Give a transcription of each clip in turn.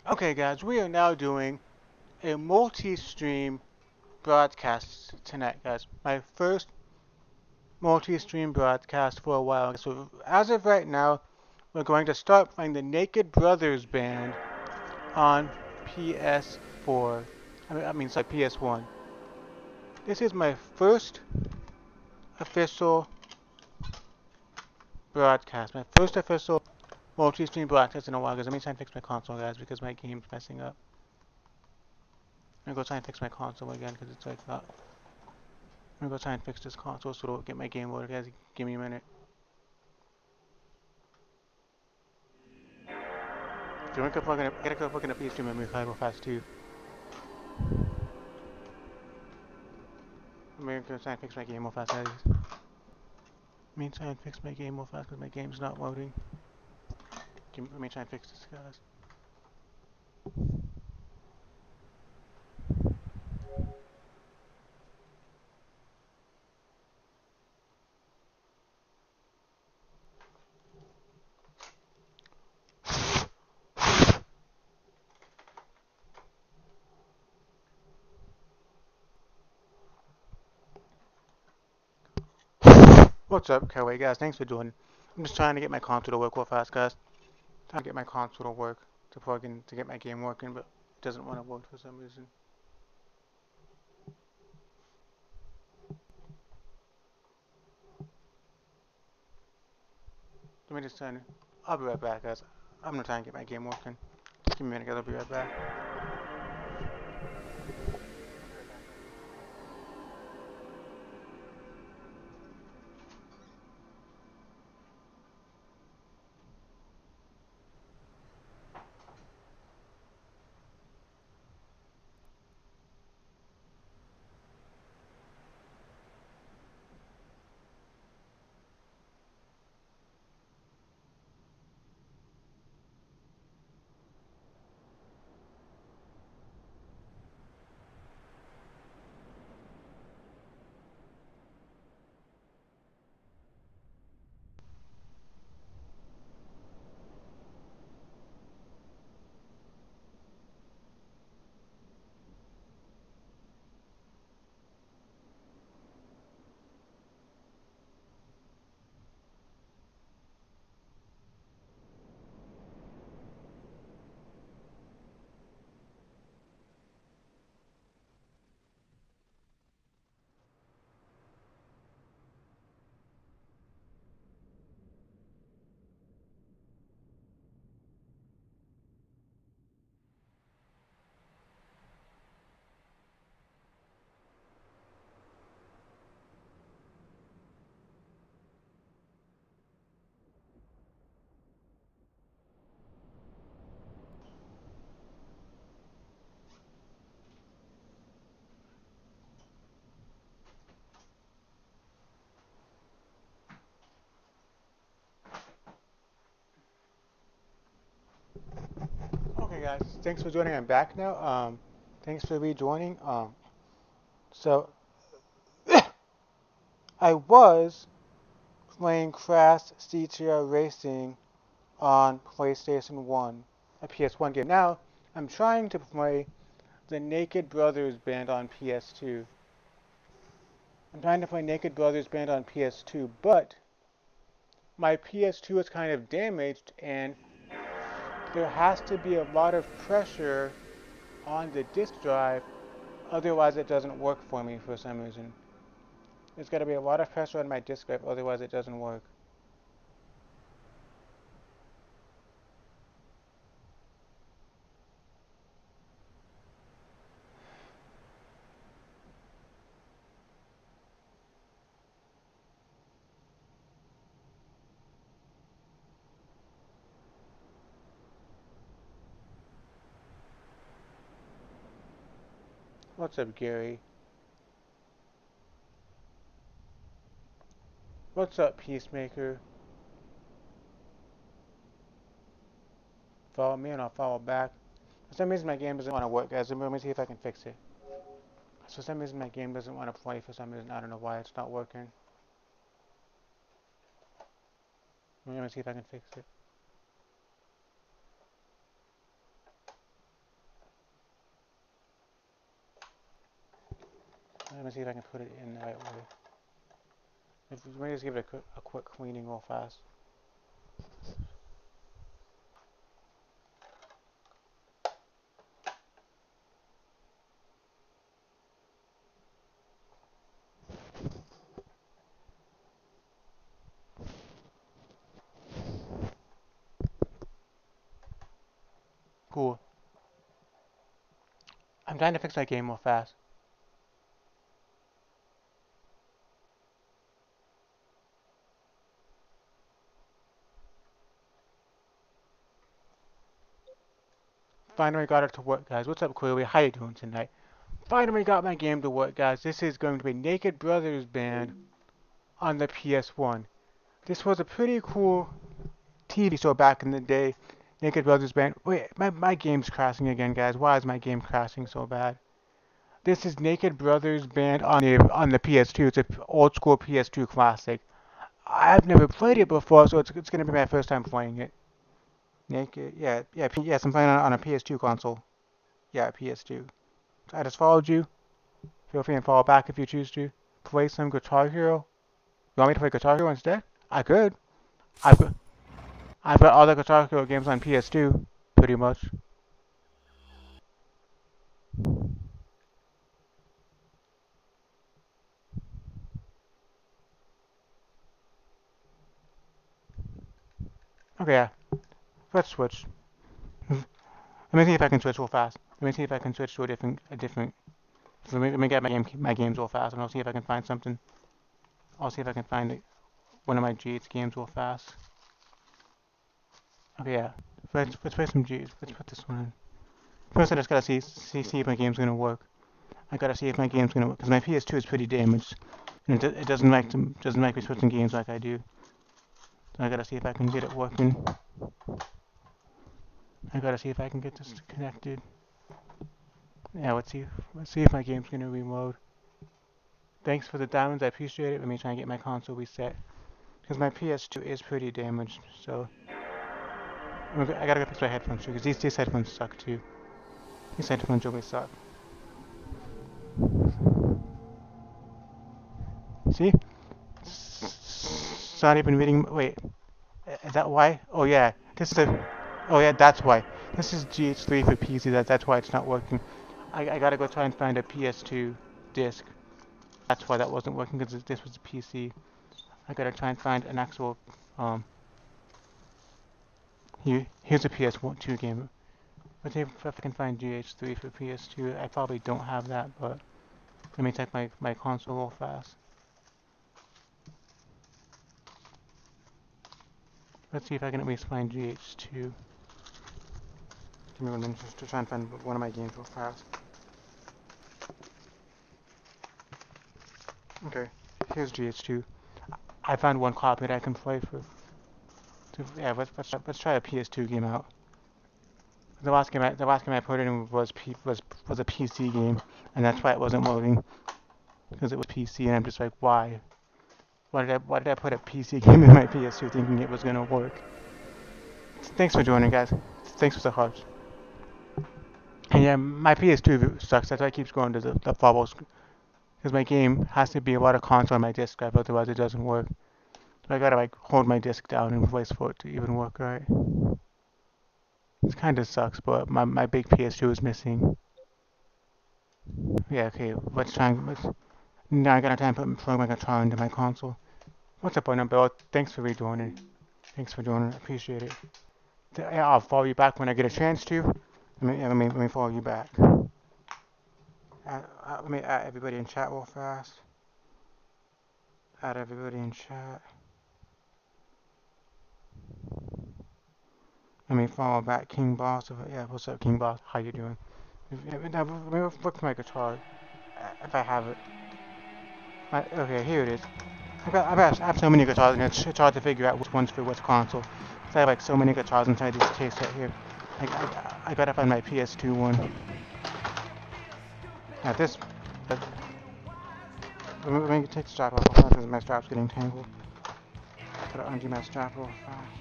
Okay guys, we are now doing a multi-stream broadcast tonight guys. My first multi-stream broadcast for a while. So as of right now, we're going to start playing the Naked Brothers Band on PS4. Sorry, PS1. This is my first official broadcast. My first official multi-stream broadcast in a while guys. Let me try and fix my console guys because my game's messing up. I'm gonna go try and fix my console again because it's like not. I'm gonna go try and fix this console so it'll get my game loaded, guys. Give me a minute. If you want to get a fucking PS2 memory card real fast too. I'm gonna try and fix my game real fast, guys. Let me try and fix my game real fast because my game's not loading. Let me try and fix this, guys. What's up, Kawaii guys? Thanks for joining. I'm just trying to get my console to work real fast, guys. Trying to get my console to work to plug in to get my game working, but it doesn't want to work for some reason. Let me just turn it. I'll be right back, guys. I'm gonna try and get my game working. Just give me a minute, guys. I'll be right back. Okay, guys. Thanks for joining. I'm back now. Thanks for rejoining. So I was playing Crash CTR Racing on PlayStation 1, a PS1 game. Now I'm trying to play the Naked Brothers Band on PS2. I'm trying to play Naked Brothers Band on PS2, but my PS2 is kind of damaged and there has to be a lot of pressure on the disk drive, otherwise it doesn't work for me for some reason. There's got to be a lot of pressure on my disk drive, otherwise it doesn't work. What's up, Gary? What's up, Peacemaker? Follow me and I'll follow back. For some reason my game doesn't want to work, guys. Let me see if I can fix it. For some reason my game doesn't want to play for some reason. I don't know why it's not working. Let me see if I can fix it. Let me see if I can put it in the right way. Let me just give it a quick cleaning real fast. Cool. I'm trying to fix my game real fast. Finally got it to work, guys. What's up, Quilly? How you doing tonight? Finally got my game to work, guys. This is going to be Naked Brothers Band on the PS1. This was a pretty cool TV show back in the day. Naked Brothers Band. Wait, my game's crashing again, guys. Why is my game crashing so bad? This is Naked Brothers Band on the PS2. It's an old school PS2 classic. I've never played it before, so it's gonna be my first time playing it. Naked, yes, I'm playing on a PS2 console. Yeah, PS2. I just followed you. Feel free to follow back if you choose to. Play some Guitar Hero. You want me to play Guitar Hero instead? I could. I've got, I've got all the Guitar Hero games on PS2, pretty much. Okay, yeah. Let's switch. Let me see if I can switch real fast. Let me see if I can switch to a different. Let me get my games real fast, and I'll see if I can find something. I'll see if I can find one of my GH games real fast. Okay, yeah. Let's play some GH. Let's put this one in. First, I just gotta see if my game's gonna work. I gotta see if my game's gonna work because my PS2 is pretty damaged, and it doesn't like me switching games like I do. So I gotta see if I can get it working. I gotta see if I can get this connected. Yeah, let's see if my game's gonna reload. Thanks for the diamonds, I appreciate it. Let me try and get my console reset. Because my PS2 is pretty damaged, so... I gotta go fix my headphones too, because these headphones suck too. These headphones really suck. See? It's not even reading... Wait. Is that why? Oh yeah. This is a... Oh yeah, that's why. This is GH3 for PC, that's why it's not working. I gotta go try and find a PS2 disc. That's why that wasn't working, because this was a PC. I gotta try and find an actual, here's a PS2 game. Let's see if I can find GH3 for PS2. I probably don't have that, but let me check my console real fast. Let's see if I can at least find GH2. Give me 1 minute just to try and find one of my games real fast. Okay, here's GH2. I found one copy that I can play for. Yeah, let's try a PS2 game out. The last game I put in was a PC game, and that's why it wasn't loading, because it was PC, and I'm just like, why? Why did I put a PC game in my PS2 thinking it was gonna work? Thanks for joining, guys. Thanks for the hearts. And yeah, my PS2 sucks. That's why it keeps going to the bubbles, because my game has to be a lot of console on my disk drive, otherwise it doesn't work. So I gotta like hold my disk down and place for it to even work right. It kind of sucks, but my big PS2 is missing. Yeah, okay, now I gotta try and plug my guitar into my console. What's up, Bill? Thanks for rejoining. Thanks for joining, appreciate it. Yeah, I'll follow you back when I get a chance to. Let me follow you back. Let me add everybody in chat real fast. Add everybody in chat. Let me follow back King Boss. Yeah, what's up, King Boss? How you doing? Let me look for my guitar, if I have it. Okay, here it is. I have so many guitars, and it's hard to figure out which one's for which console. So I have like so many guitars inside this case right here. I gotta find my PS2 one. Now this... Let me take the strap off because my strap's getting tangled. Gotta undo my strap real fast.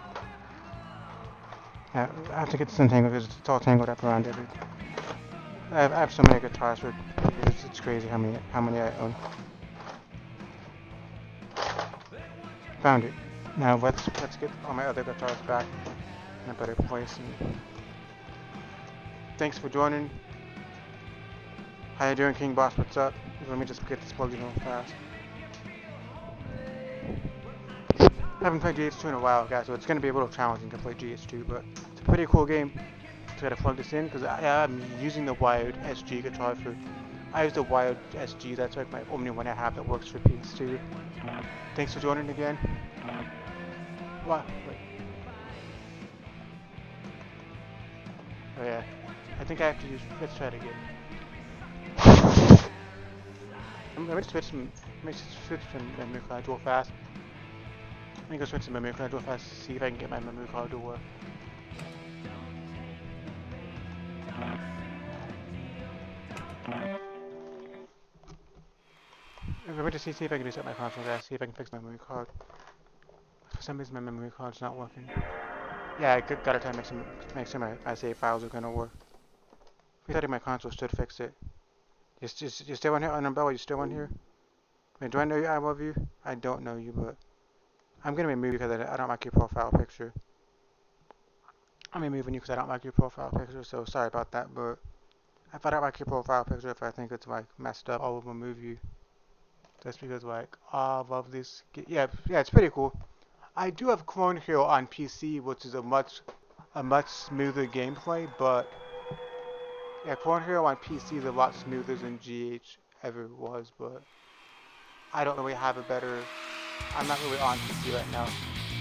Yeah, I have to get this untangled because it's all tangled up around everything. I have so many guitars for it's crazy how many I own. Found it. Now let's get all my other guitars back in a better place. And thanks for joining. How you doing, King Boss? What's up? Let me just get this plugged in real fast. I haven't played GH2 in a while, guys, so it's going to be a little challenging to play GH2, but it's a pretty cool game. So I gotta plug this in because I'm using the wired SG guitar for. I use the wired SG. That's like my only one I have that works for PS2. Thanks for joining again. What? Wait. Oh yeah. I think I have to use. Let's try it again. Let me switch some memory cards real fast. Let me go switch some memory cards real fast to see if I can get my memory card to work. Let me just see if I can reset my console, guys. See if I can fix my memory card. For some reason, my memory card's not working. Yeah, I gotta try to make sure my save files are gonna work. Resetting my console should fix it. You still on here, Umbrella? You still on here? Wait, do I know you? I love you. I don't know you, but I'm gonna remove you because I don't like your profile picture. I'm removing you because I don't like your profile picture. So sorry about that, but if I don't like your profile picture, if I think it's like messed up, I'll remove you. Just because like, oh, I love this. Yeah, it's pretty cool. I do have Clone Hero on PC, which is a much smoother gameplay, but yeah, Clone Hero on PC is a lot smoother than GH ever was, but I don't really have a better. I'm not really on PC right now.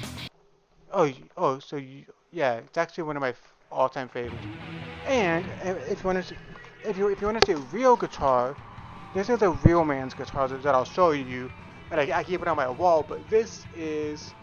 So yeah, it's actually one of my all-time favorites. And if you want to see real guitar, this is a real man's guitar that I'll show you. And I keep it on my wall, but this is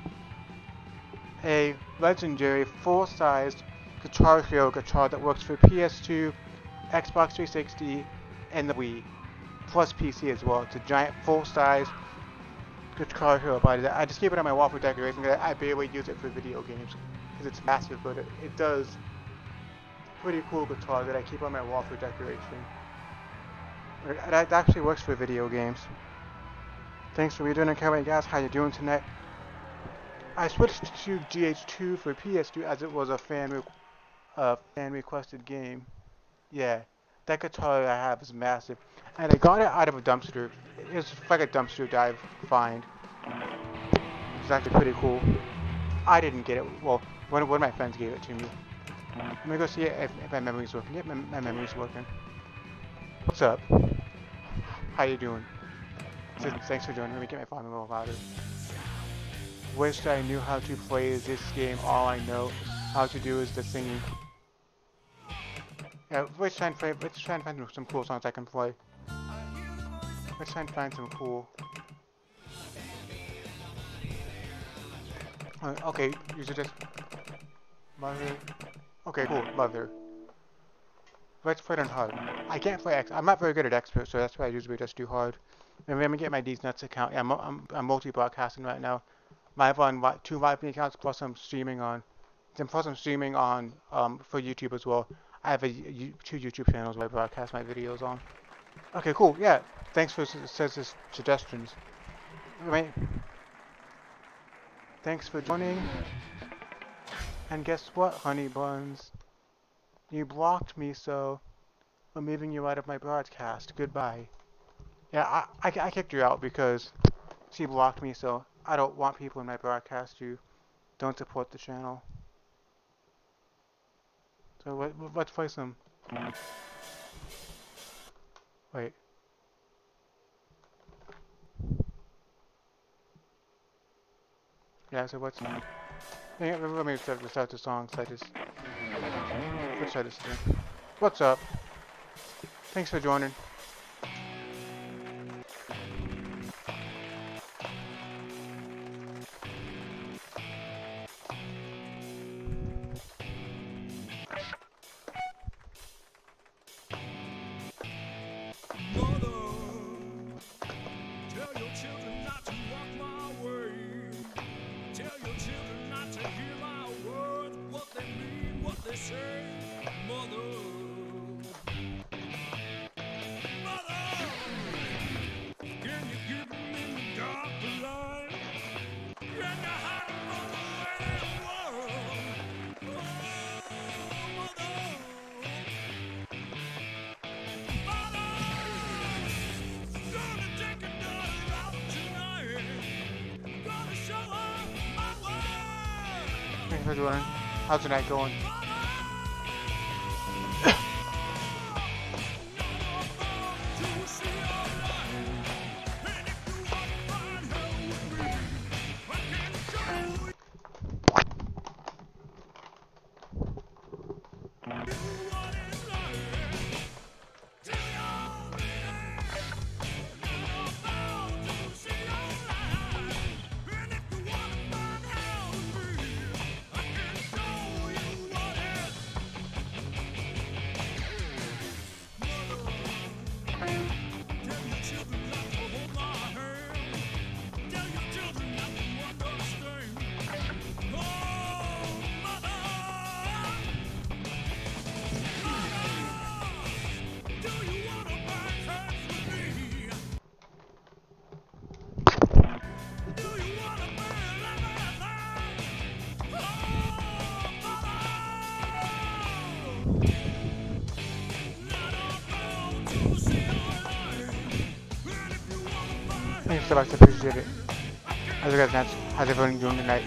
a legendary full-sized Guitar Hero guitar that works for PS2, Xbox 360, and the Wii, plus PC as well. It's a giant full-size Guitar Hero body. I just keep it on my wall for decoration because I barely use it for video games because it's massive, but it does pretty cool guitar that I keep on my wall for decoration. It actually works for video games. Thanks for redoing it, Kevin, guys. How you doing tonight? I switched to GH2 for PS2 as it was a fan requested game. Yeah, that guitar I have is massive, and I got it out of a dumpster. It's like a dumpster dive find. It's actually pretty cool. I didn't get it. Well, one of my friends gave it to me. Let me go see if my memory's working. Yep, my memory's working. What's up? How you doing? Thanks for joining. Let me get my phone a little louder. Wish I knew how to play this game. All I know how to do is the singing. Yeah, let's try and find some cool songs I can play. Let's try and find some cool. Okay, you should just Mother. Okay, cool, Mother. Let's play it on hard. I can't play X. I'm not very good at expert, so that's why I usually just do hard. And let me get my D's Nuts account. Yeah, I'm multi-broadcasting right now. I have on 2 live accounts plus I'm streaming on. Plus I'm streaming on for YouTube as well. I have 2 YouTube channels where I broadcast my videos on. Okay, cool. Yeah, thanks for suggestions. Right. Thanks for joining. And guess what, honey buns? You blocked me, so I'm moving you out of my broadcast. Goodbye. Yeah, I kicked you out because she blocked me, so I don't want people in my broadcast who don't support the channel. So let's play some. Wait. Yeah, so what's... Let me start the song, so let's try this again. What's up? Thanks for joining. Hey, how's it going? How's the night going? Thanks so much, appreciate it. How's you guys nuts? How's everyone doing tonight?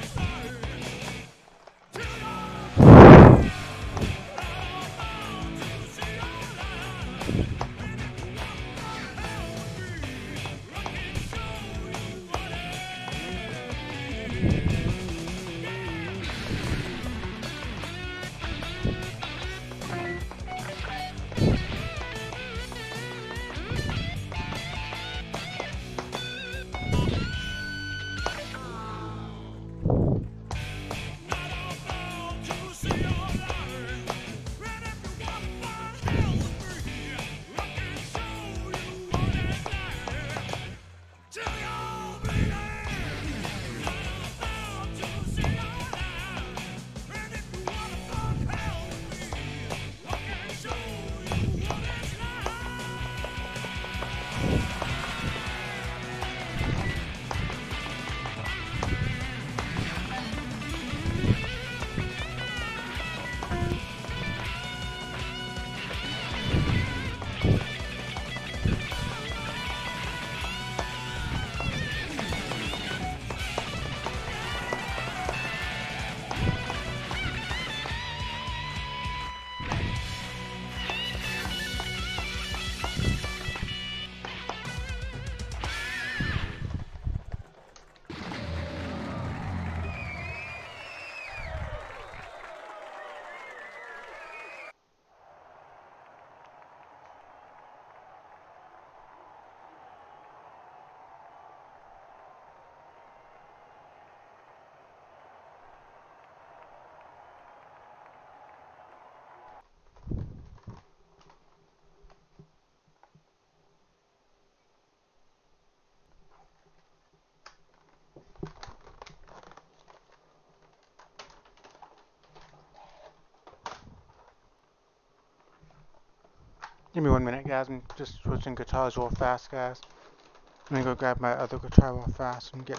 Give me 1 minute, guys. I'm just switching guitars real fast, guys. I'm gonna go grab my other guitar real fast and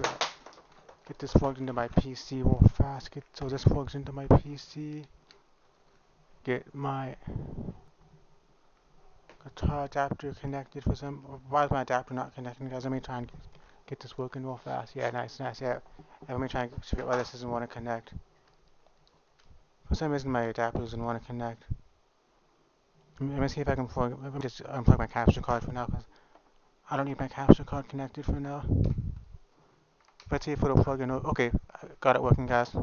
get this plugged into my PC real fast. So this plugs into my PC. Get my guitar adapter connected for some. Why is my adapter not connecting, guys? Let me try and get this working real fast. Yeah, nice. Yeah. Let me try and figure out why this doesn't want to connect. For some reason, my adapter doesn't want to connect. Let me see if I can let me just unplug my capture card for now, because I don't need my capture card connected for now. Let's see if it'll plug in. Okay, I got it working, guys.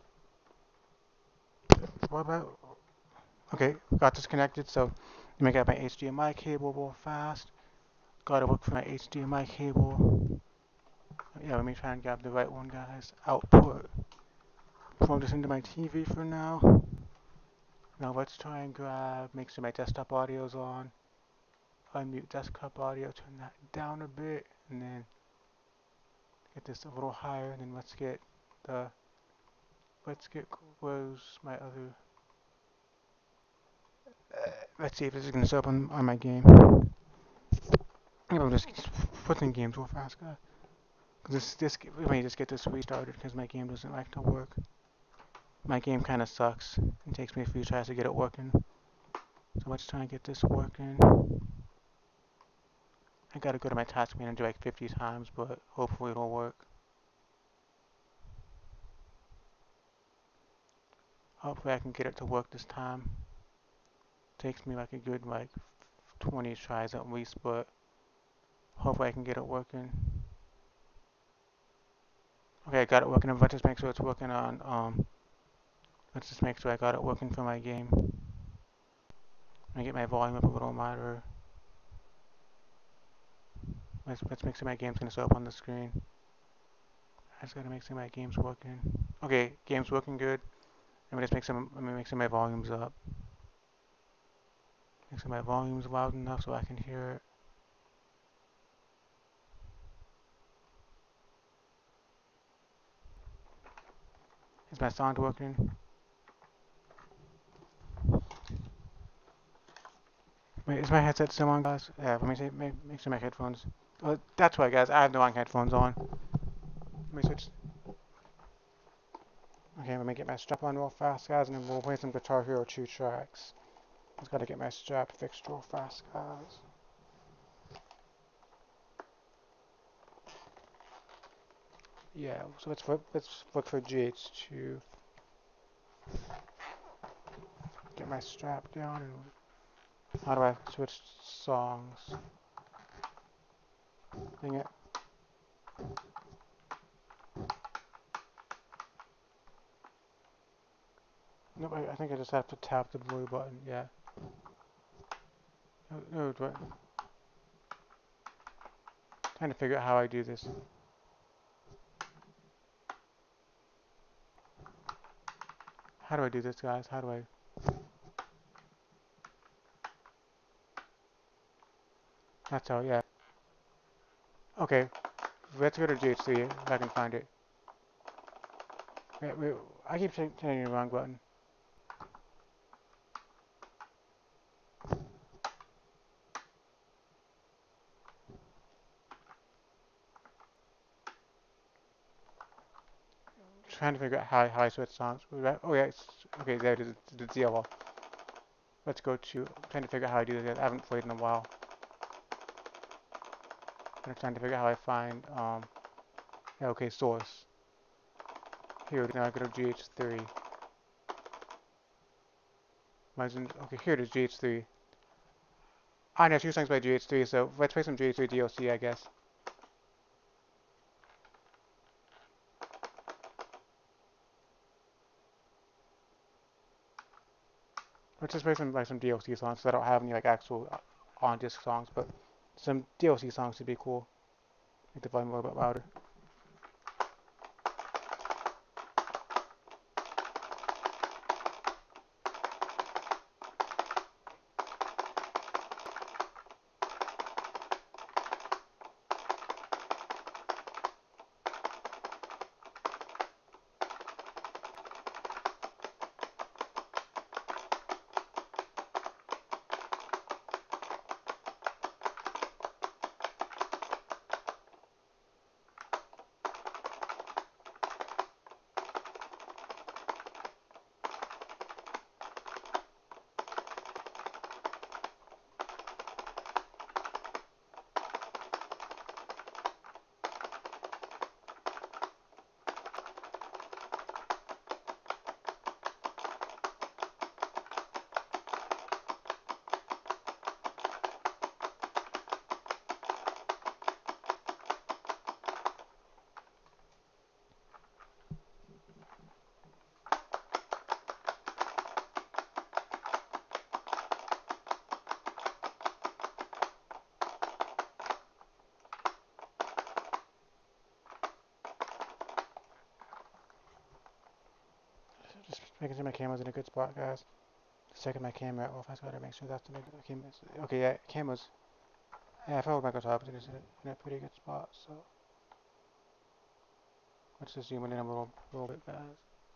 What about? Okay, got this connected. So let me get my HDMI cable real fast. Gotta look for my HDMI cable. Yeah, let me try and grab the right one, guys. Output. Plug this into my TV for now. Now let's try and make sure my desktop audio's on. Unmute desktop audio, turn that down a bit, and then get this a little higher, and then let's get where's my other, let's see if this is gonna show up on my game. I'm just putting games real fast, guys. Let me just get this restarted, because my game doesn't like to work. My game kind of sucks. It takes me a few tries to get it working. So let's try and get this working. I gotta go to my task manager like 50 times, but hopefully it'll work. Hopefully I can get it to work this time. Takes me like a good 20 tries at least, but hopefully I can get it working. Okay, I got it working. Let's just make sure it's working on, let's just make sure I got it working for my game. Let me get my volume up a little louder. Let's make sure my game's gonna show up on the screen. I just gotta make sure my game's working. Okay, game's working good. Let me make sure my volume's up. Make sure my volume's loud enough so I can hear it. Is my sound working? Wait, is my headset still on, guys? Yeah, let me see, make sure my headphones. Oh, that's right, guys. I have the wrong headphones on. Let me switch. Okay, let me get my strap on real fast, guys, and then we'll play some Guitar Hero 2 tracks. Just gotta get my strap fixed real fast, guys. Yeah, so let's look for GH2. Get my strap down, and how do I switch songs? Dang it. Nope, I think I just have to tap the blue button, yeah. Oh, trying to figure out how I do this. How do I do this, guys? How do I... That's how, yeah. Okay, let's go to GH3 if I can find it. Wait, I keep hitting the wrong button. Trying to figure out how I switch songs. Oh yeah, okay, there it is, the DLL. Let's go to, trying to figure out how I do this. I haven't played in a while. I'm trying to figure out how I find, yeah, okay, source. Here, now I go to GH3. Okay, here it is, GH3. I know, 2 songs by GH3, so let's play some GH3 DLC, I guess. Let's just play some DLC songs, so I don't have any actual on-disc songs, but some DLC songs would be cool. Make the volume a little bit louder. Just making sure my camera's in a good spot, guys. Just checking my camera off. I just gotta make sure that's the camera. Okay, yeah, camera's. Yeah, I felt like my guitar was in a pretty good spot, so. Let's just zoom in a little bit, guys.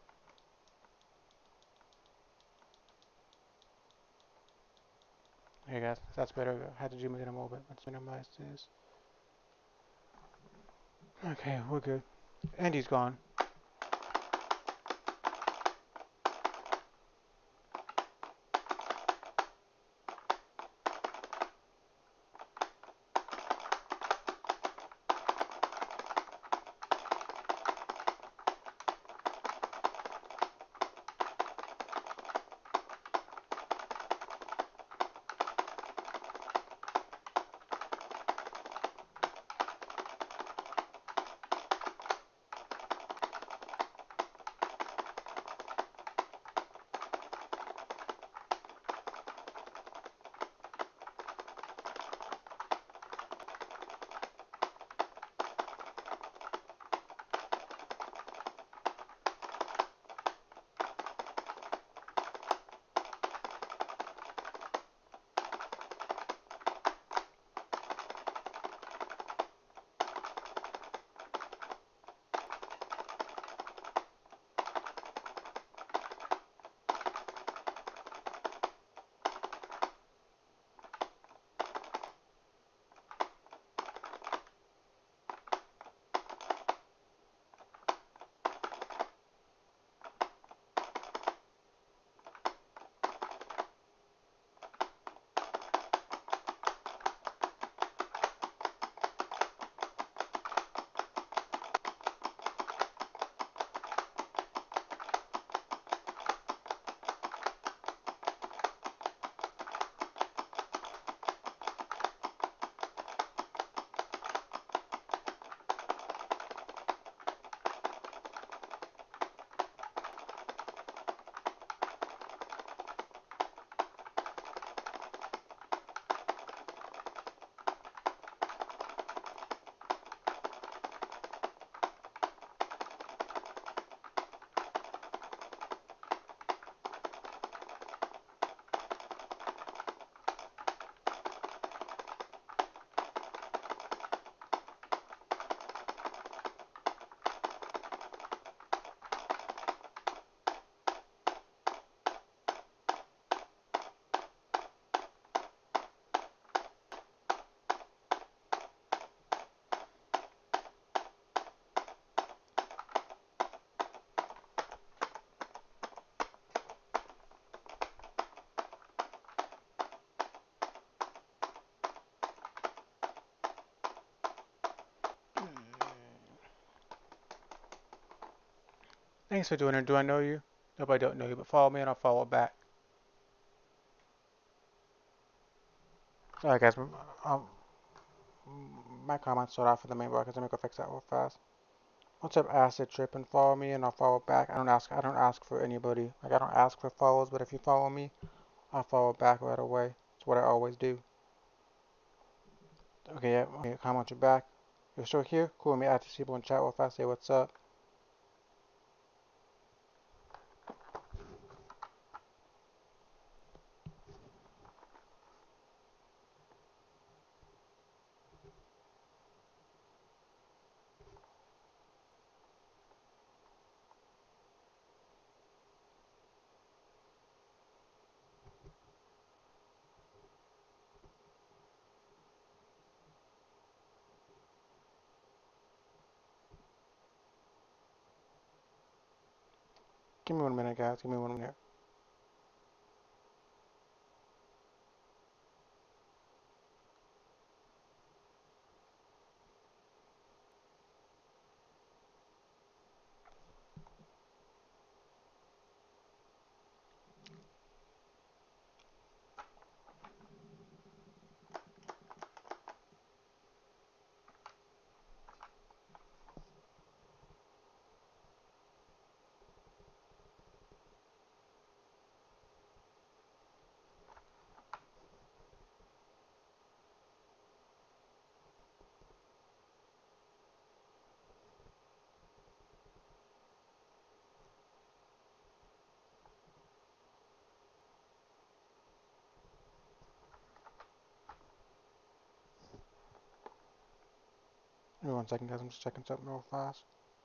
Hey guys, that's better. I had to zoom in a little bit. Let's minimize this. Okay, we're good. Andy's gone. Thanks for doing it. Do I know you? Nope, I don't know you, but follow me and I'll follow back. Sorry guys, um, my comments start off in the main broadcast. Let me go fix that real fast. What's up, Acid Trip? And follow me and I'll follow back. I don't ask for anybody. Like, I don't ask for follows, but if you follow me, I'll follow back right away. It's what I always do. Okay, yeah, okay, comment you back. You're still here? Cool, let me add these people in chat real fast, say what's up. Give me 1 minute, guys. Give me 1 minute. Give me 1 second, guys. I'm just checking something real fast.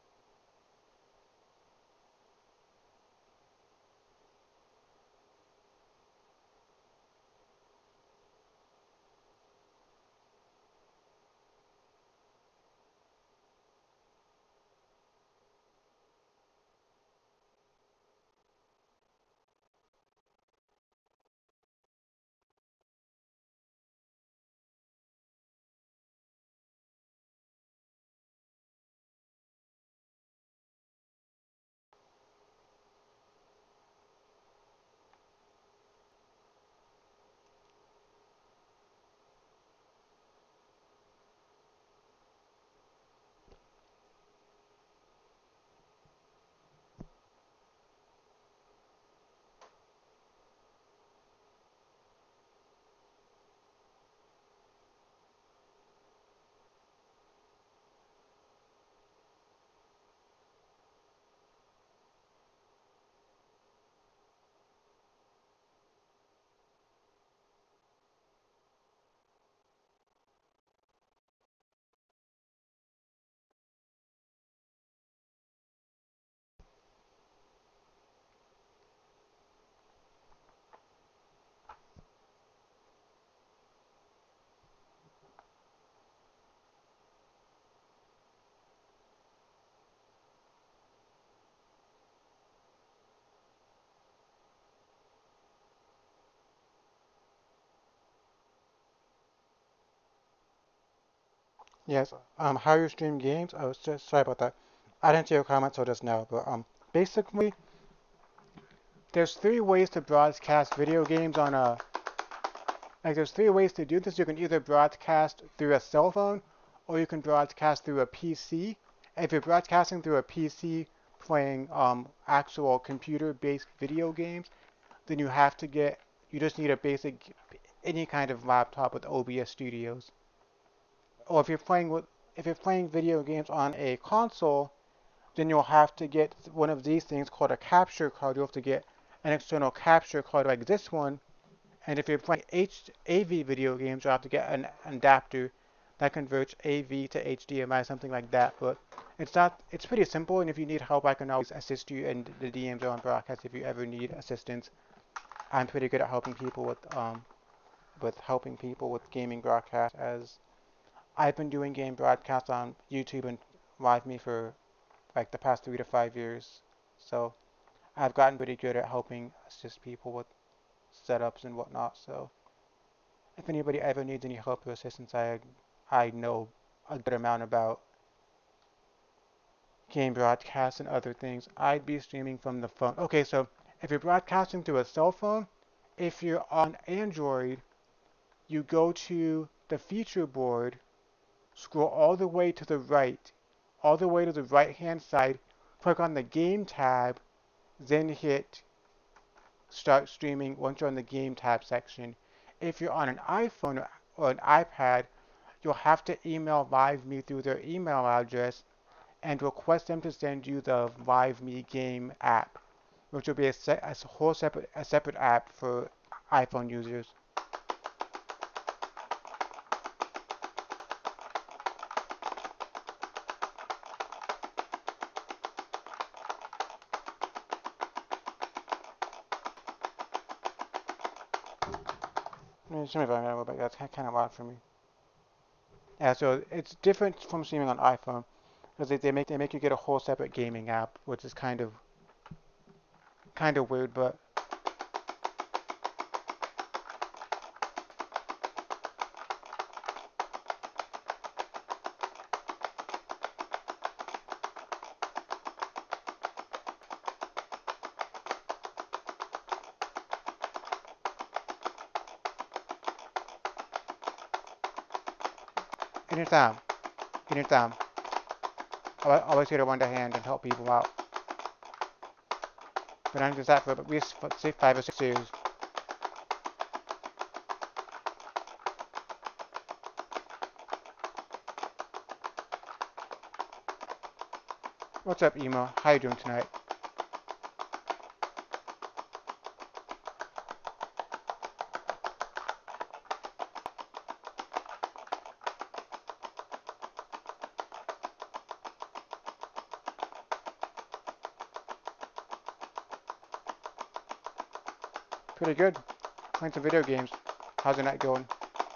Yes, how you stream games? Oh, sorry about that. I didn't see your comment till just now, but basically, there's 3 ways to broadcast video games on a. Like, there's 3 ways to do this. You can either broadcast through a cell phone, or you can broadcast through a PC. If you're broadcasting through a PC playing actual computer-based video games, then you just need a basic, any kind of laptop with OBS Studios. Or if you're playing video games on a console, then you'll have to get one of these things called a capture card. You'll have to get an external capture card like this one. And if you're playing AV video games, you'll have to get an adapter that converts AV to HDMI, something like that. But it's pretty simple, and if you need help, I can always assist you in the DMs or on broadcast if you ever need assistance. I'm pretty good at helping people with gaming broadcast, as I've been doing game broadcasts on YouTube and LiveMe for like the past 3 to 5 years. So I've gotten pretty good at helping assist people with setups and whatnot. So if anybody ever needs any help or assistance, I know a good amount about game broadcasts and other things, I'd be streaming from the phone. Okay, so if you're broadcasting through a cell phone, if you're on Android, you go to the feature board, scroll all the way to the right, all the way to the right hand side, click on the game tab, then hit start streaming once you're on the game tab section. If you're on an iPhone or an iPad, you'll have to email LiveMe through their email address and request them to send you the LiveMe game app, which will be a separate app for iPhone users. Show me if I can go back. That's kind of odd for me. Yeah, so it's different from streaming on iPhone because they make you get a whole separate gaming app, which is kind of weird, but anytime, anytime. I always here to lend a hand and help people out. Been on this app for at least say 5 or 6 years. What's up, Emo? How you doing tonight? Pretty good. Playing some video games. How's the night going?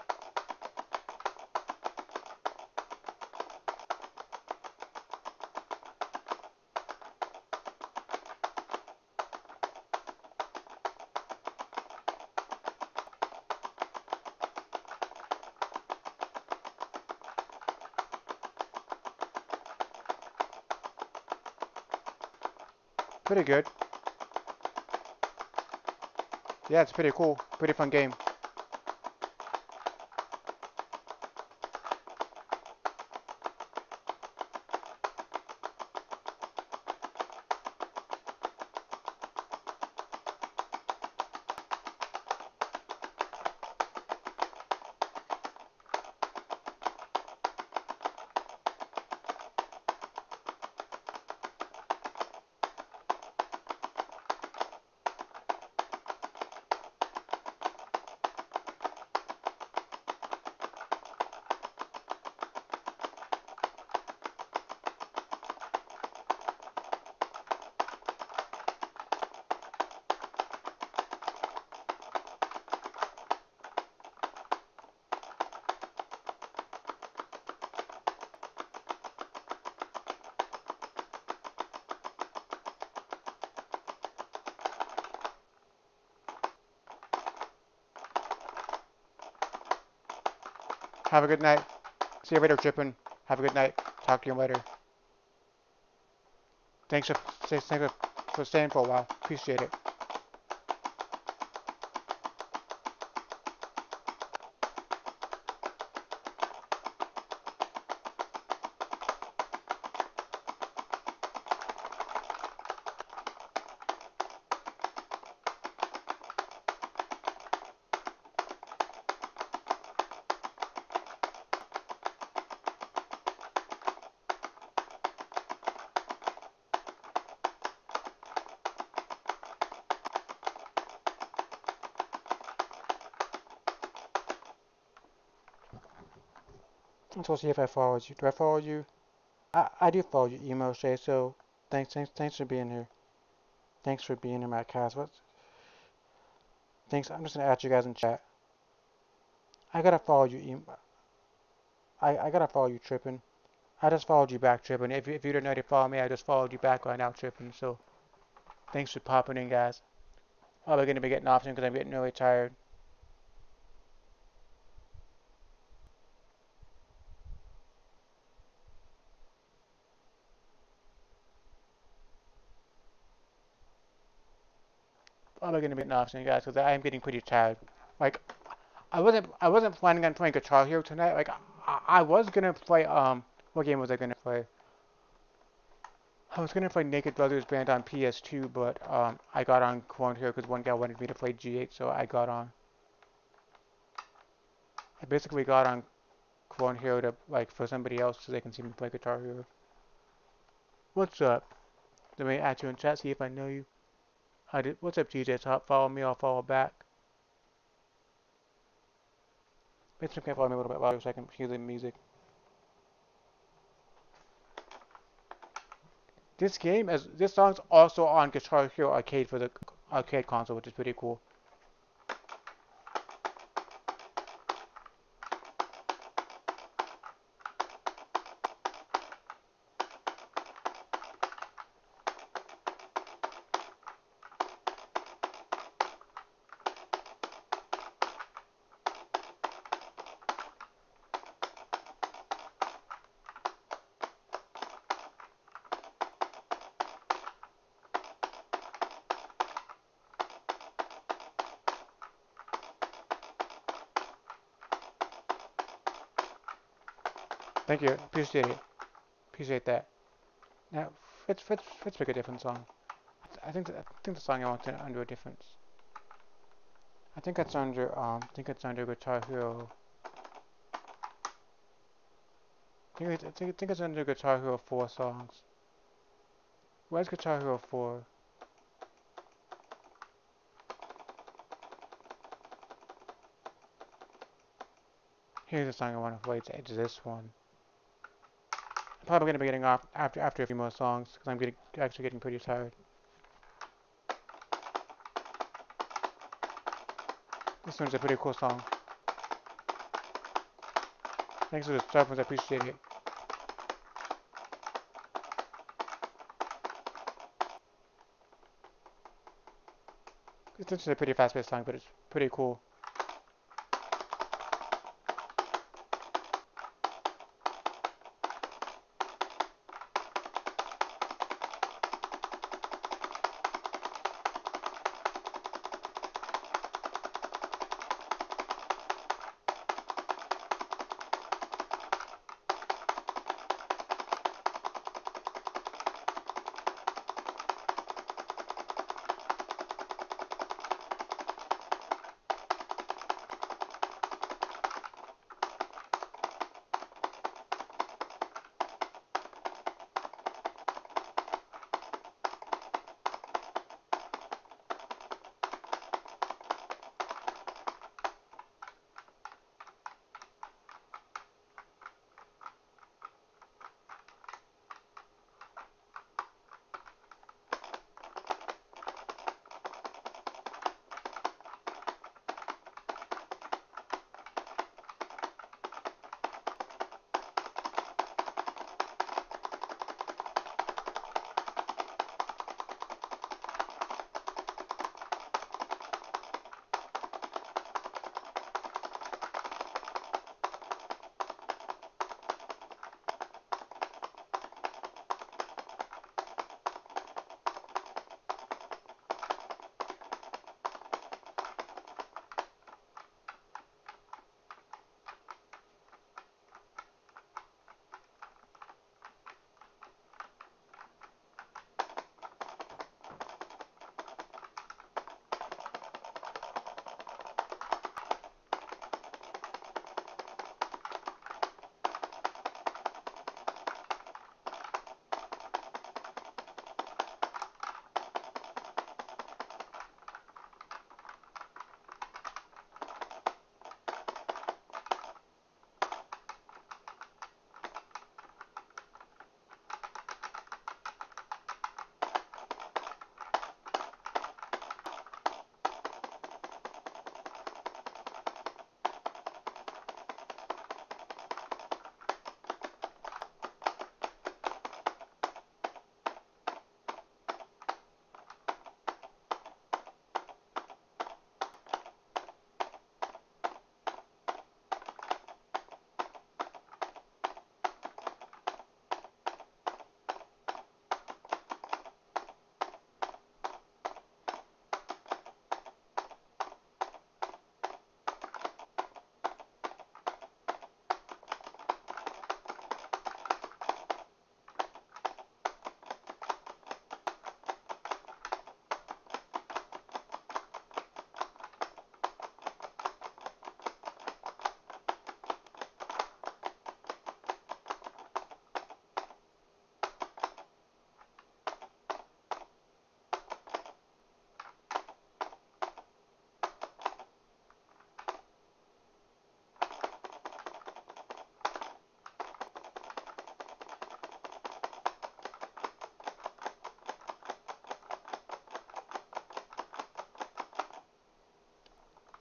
Pretty good. Yeah, it's pretty cool. Pretty fun game. Have a good night. See you later, Trippin. Have a good night. Talk to you later. Thanks for staying for a while. Appreciate it. I'm supposed to see if I followed you. Do I follow you? I do follow you, Emo Shay, so thanks for being here. Thanks for being in my cast. What? Thanks. I'm just gonna add you guys in chat. I gotta follow you, Emo. I gotta follow you, Trippin. I just followed you back, Trippin. If you didn't already follow me, I just followed you back right now, Trippin. So thanks for popping in, guys. Probably gonna be getting off soon because I'm getting really tired. probably gonna be an option, guys, because I am getting pretty tired. Like, I wasn't planning on playing Guitar Hero tonight. Like, I was gonna play what game was I gonna play? I was gonna play Naked Brothers Band on PS2, but I got on Clone Hero because one guy wanted me to play G8, so I got on. I basically got on Clone Hero to like for somebody else so they can see me play Guitar Hero. What's up? Let me add you in chat, see if I know you. I did. What's up, GJ Top? Follow me, I'll follow back. Basically, can follow me a little bit louder so I can hear the music. This song's also on Guitar Hero Arcade for the arcade console, which is pretty cool. Thank you, appreciate it. Appreciate that. Now, let's pick a different song. I think the song I want to under a difference. I think it's under Guitar Hero. I think it's under Guitar Hero 4 songs. Where's Guitar Hero 4? Here's the song I want to play. It's this one. I'm probably gonna be getting off after a few more songs because I'm actually getting pretty tired. This one's a pretty cool song. Thanks for the stuff, I appreciate it. It's just a pretty fast-paced song, but it's pretty cool.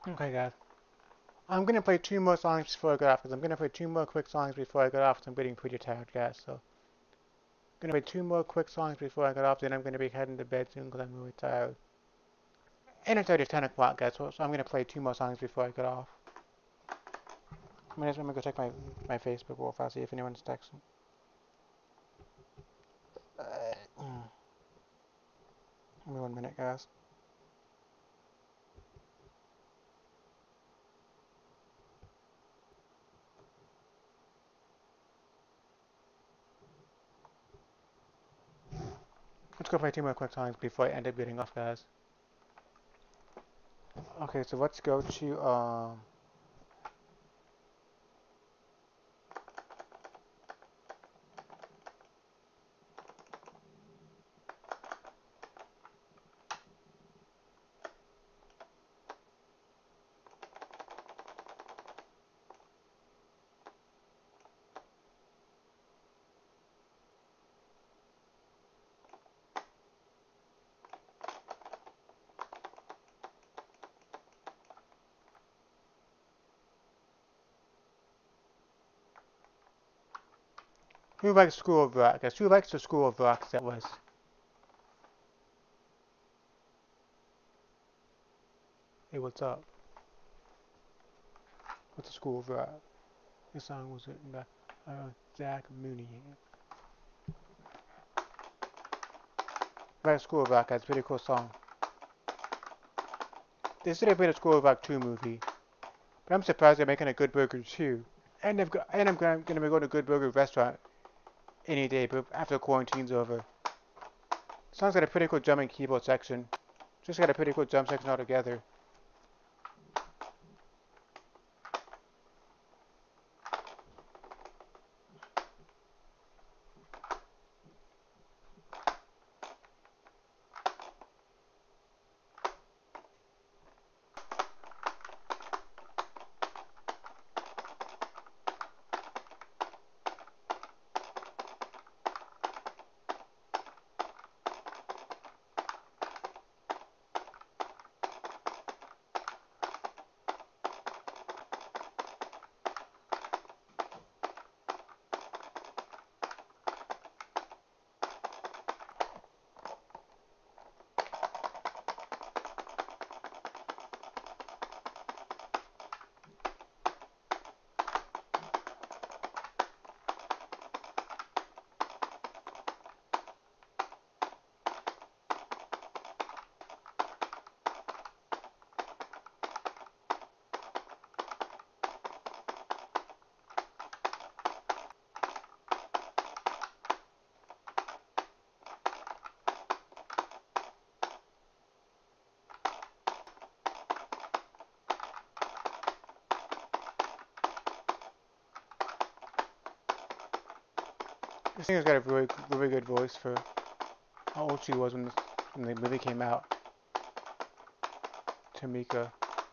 Okay, guys. I'm gonna play two more songs before I get off, because I'm gonna play two more quick songs before I get off, because I'm getting pretty tired, guys. So, I'm gonna play two more quick songs before I get off, then I'm gonna be heading to bed soon, because I'm really tired. And it's already 10 o'clock, guys, so I'm gonna play two more songs before I get off. I'm gonna go check my Facebook profile, see if anyone's texting. Give me 1 minute, guys. Let's go play two more quick songs before I end up getting off, guys. Okay, so let's go to, who likes School of Rock, guys? Who likes the School of Rock set list? Hey, what's up? What's the School of Rock? This song was written by Zach Mooney. Like School of Rock, guys. Pretty cool song. They said they made a School of Rock 2 movie, but I'm surprised they're making a Good Burger 2. And I'm gonna be going to Good Burger restaurant any day, but after quarantine's over. The song's got a pretty cool drum and keyboard section. Just got a pretty cool drum section altogether. This singer's got a really good voice for how old she was when the movie came out. Tamika.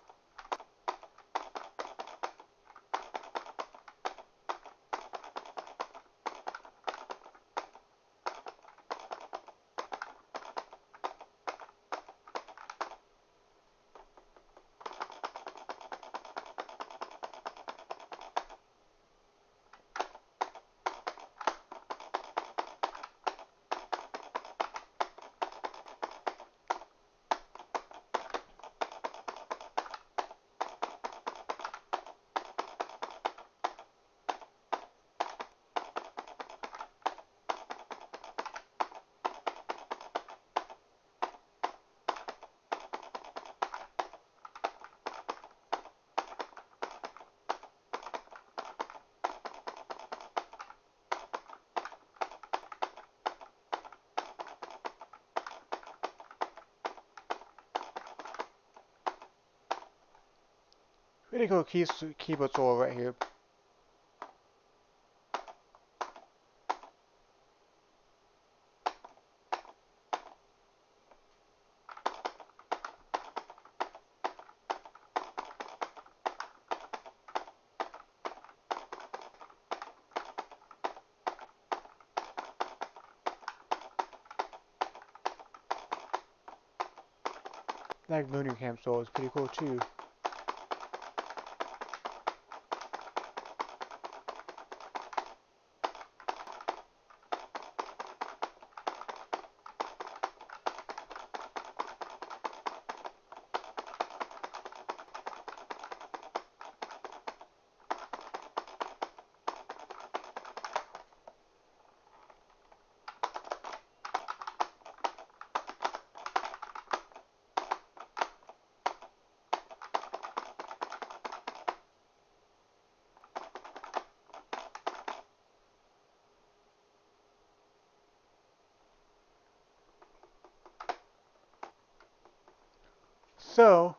Pretty cool keyboard solo right here. Like Lunar Camp solo is pretty cool too. So,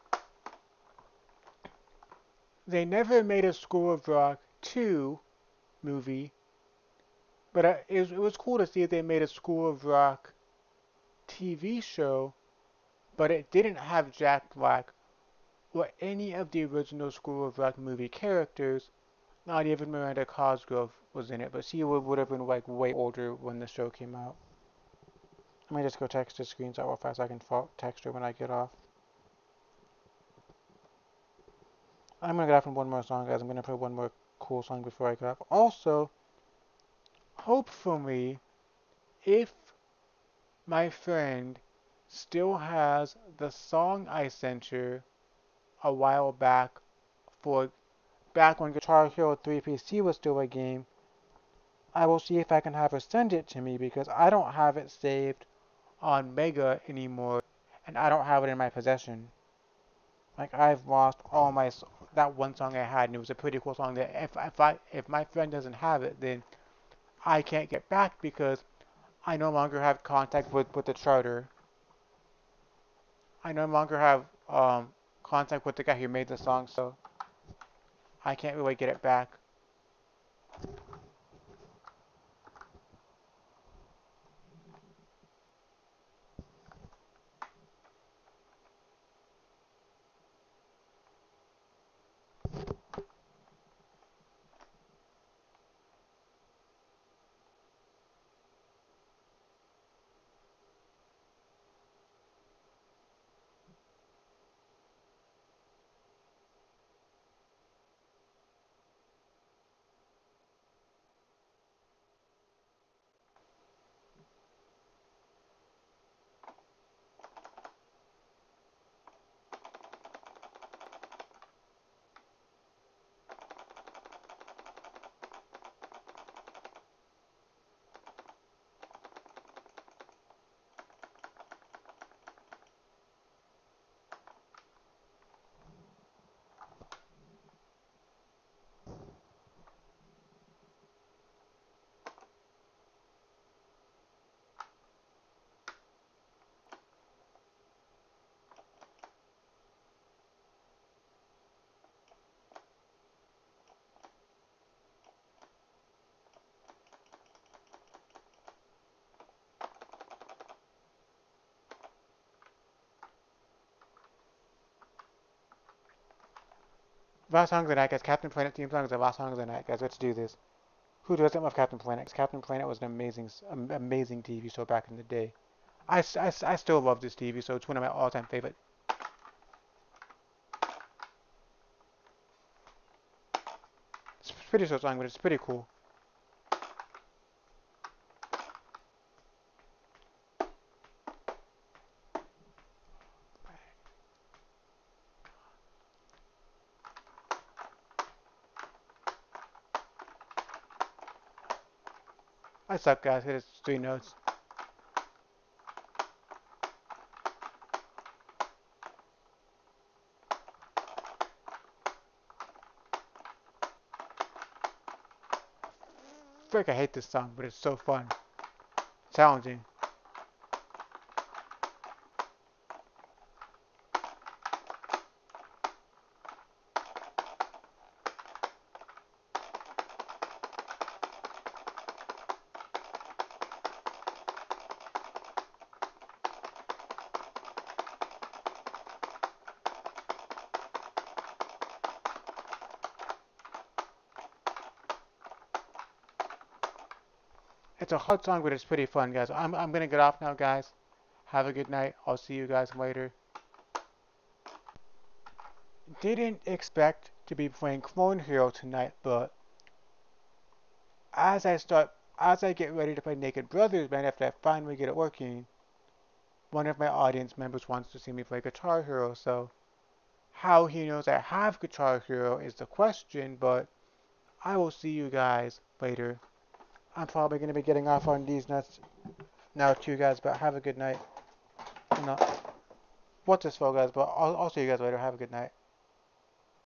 they never made a School of Rock 2 movie, but it was cool to see if they made a School of Rock TV show, but it didn't have Jack Black or any of the original School of Rock movie characters. Not even Miranda Cosgrove was in it, but she would have been like way older when the show came out. Let me just go text the screenshot real fast so I can text her when I get off. I'm gonna get off on one more song, guys. I'm gonna play one more cool song before I get off. Also, hopefully, if my friend still has the song I sent her a while back for back when Guitar Hero 3 PC was still a game, I will see if I can have her send it to me because I don't have it saved on Mega anymore and I don't have it in my possession. Like I've lost all my that one song I had and it was a pretty cool song that if my friend doesn't have it then I can't get back because I no longer have contact with the charter. I no longer have contact with the guy who made the song, so I can't really get it back. Last song of the night, guys. Captain Planet theme song is the last song of the night, guys. Let's do this. Who doesn't love Captain Planet? Captain Planet was an amazing TV show back in the day. I still love this TV show. It's one of my all-time favorite. It's a pretty short song, but it's pretty cool. I suck, guys. It's 3 notes. Frick, I hate this song, but it's so fun. Challenging. It's a hard song, but it's pretty fun, guys. I'm gonna get off now, guys. Have a good night. I'll see you guys later. Didn't expect to be playing Clone Hero tonight, but as I get ready to play Naked Brothers Band after I finally get it working, one of my audience members wants to see me play Guitar Hero, so how he knows I have Guitar Hero is the question, but I will see you guys later. I'm probably going to be getting off on these nuts now too, guys, but have a good night. No, what's this for, guys, but I'll see you guys later. Have a good night.